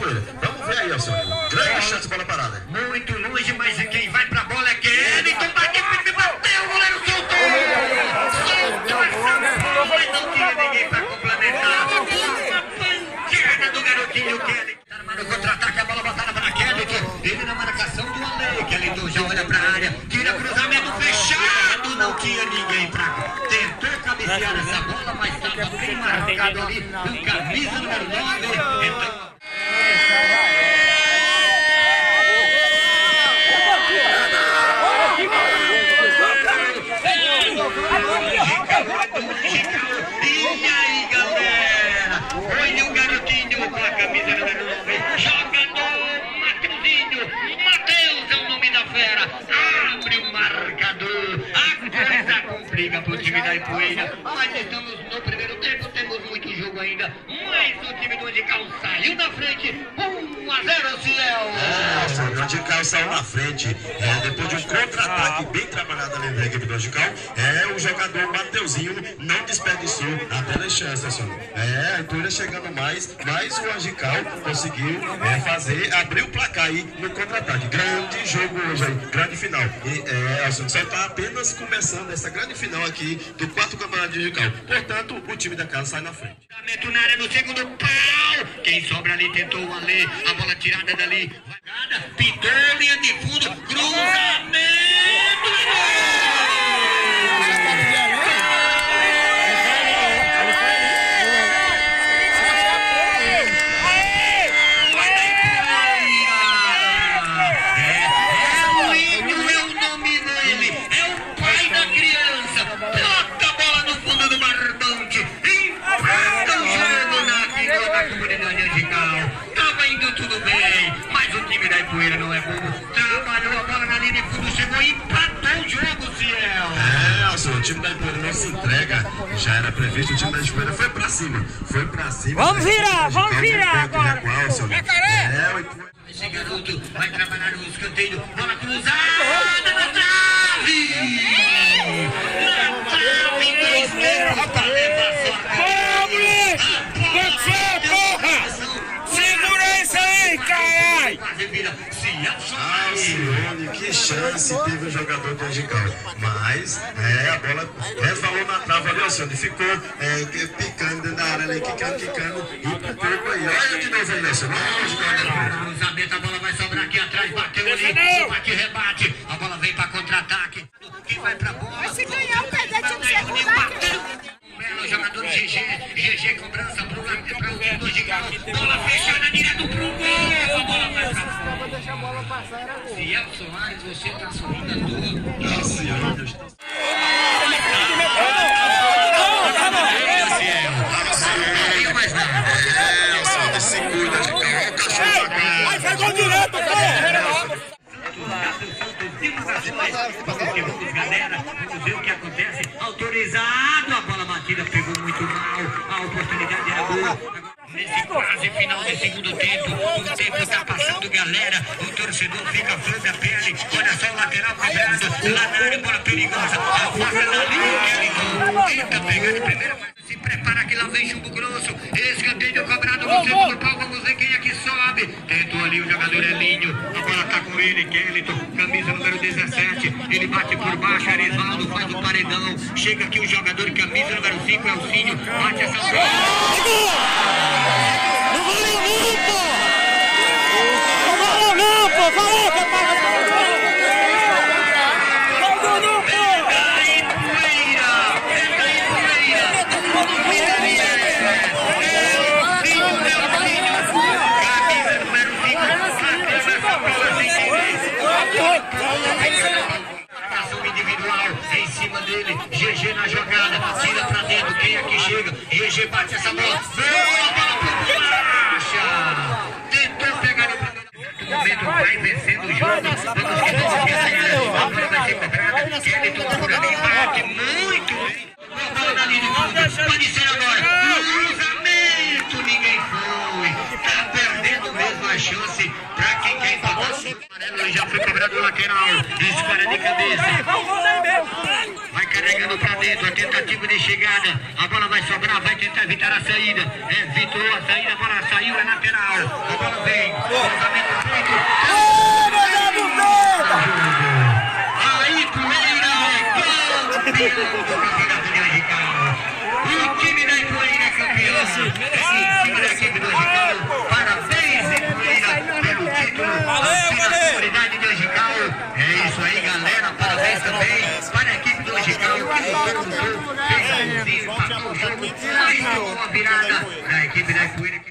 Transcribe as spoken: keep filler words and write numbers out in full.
Poeira. Vamos ver aí, Alcione. Grande chance para a parada. Muito longe, mas quem vai pra bola é Kellyton. Bateu, o goleiro soltou. Soltou essa bola, mas não tinha ninguém pra complementar. Uma pancada do garotinho Kellyton. No contra-ataque, a bola botada para Kellyton. Ele na marcação do Ale. Kellyton já olha pra área. Tira cruzamento fechado. Não tinha ninguém pra... Tentou cabecear essa bola, mas estava bem marcado ali. Com camisa número nove. Então... E aí, galera? Olha o garotinho com a camisa número nove. Jogador Mateuzinho. Mateus é o nome da fera. Abre o marcador. A coisa complica pro time da Ipueira. Mas estamos no primeiro tempo. Temos muito jogo ainda. Mas o time do Angical saiu na frente. um a zero, Ciel. É, o Angical saiu na frente. É, depois de um contra-ataque bem trabalhado ali da equipe do Angical. É, o jogador Mateuzinho não desperdiçou apenas chance, assim. É, a Ipueira chegando mais, mas o Angical conseguiu é, fazer, abrir o placar aí no contra-ataque. Grande jogo hoje aí, grande final. E é, assim, só está apenas começando essa grande final aqui do quarto campeonato de Angical. Portanto, o time da casa sai na frente. Na área no segundo pau. Quem sobra ali tentou o Ale. A bola tirada dali. Vagada, pintou, linha de fundo, cruzamento. Poeira não é bobo, trabalhou a bola na linha de fundo, chegou e empatou o jogo, Ciel. É, Alcione, o time da Ipueira não se entrega, já era previsto, o time da Ipueira foi pra cima, foi pra cima. Vamos virar, vamos virar agora. É, o Ipueira. Esse garoto vai trabalhar no escanteio, bola cruzada na trave! Na trave, dois metros pra levar sorte. Quase vira Alcione, que chance teve o jogador do Angical. Mas é, a bola resvalou na trave ali, Alcione. Ficou é, picando dentro da área ali, quicando, quicando. E pro corpo aí. Olha de novo aí, Alcione. Cruzamento, a bola vai sobrar aqui atrás. Bateu ali, bate, rebate. A bola vem pra contra-ataque. Quem vai pra bola? Mas se ganhar o cadete no segundo, o jogador G G, G G cobrança pro lado para o time do Angical. Bola fechada direto pro gol. A bola vai pra fora. vou deixar a bola passar, era gol. Ciel Soares, você tá sorrindo à toa. Nossa, eu estou... Não mais nada. É, Alcione, se cuida, Angical. O cachorro tá cá. Vai, vai gol direto, vai! Galera, vamos ver o que acontece. Autorizado, a bola batida pegou muito mal. A oportunidade era boa. Nesse quase final de segundo tempo, o tempo está passando, galera. O torcedor fica flor da pele. Olha só o lateral cobrado. Lá na área, bola perigosa. A força da linha. Tenta pegar de primeira, mas se prepara que lá vem chumbo grosso. Escanteio cobrado no segundo pau. Vamos ver quem é que sobe. Tentou ali o jogador Elinho. A bola tá com ele, Kellyton. Camisa número dezessete. Ele bate por baixo. Arisvaldo faz o paredão. Chega aqui o jogador, camisa número cinco, Elcinho. Bate essa bola. Não valeu não, pô! Não valeu não, pô! Valeu, que paga pra você! Não valeu não, pô! É da Ipueira! É da Ipueira! O nome dele é Elcinho, Elcinho! Camisa número cinco, bateu essa bola sem querer! Marcação individual em cima dele, G G na jogada, tira pra dentro, quem aqui chega? G G bate essa bola, tentou pegar no primeiro momento, vai vencendo o jogo. Vamos que vamos que a bola vai ser cobrada. Kellyton por ali, bate muito bem. A bola na linha de fundo, pode ser agora. Cruzamento, ninguém foi. Tá perdendo mesmo a chance pra quem quer empatar. Amarelo já foi cobrado o lateral. Escolha de cabeça. Vai carregando pra dentro, a tentativa de chegada. A bola vai sobrar, vai tentar evitar a saída. Evitou a saída, a bola saiu. Brasil, é lateral. A bola vem. Cruzamento feito. Aí, Poeira é campeão do campeonato de Angical. O time da Ipueira é campeão. Esse time da equipe do Angical. Parabéns, Ipueira, pelo título. A autoridade de Angical. É isso aí, galera. Parabéns também para a equipe do Angical, que lutou, lutou, fez um golzinho, empatou o jogo, mas tomou uma virada da equipe da Ipueira.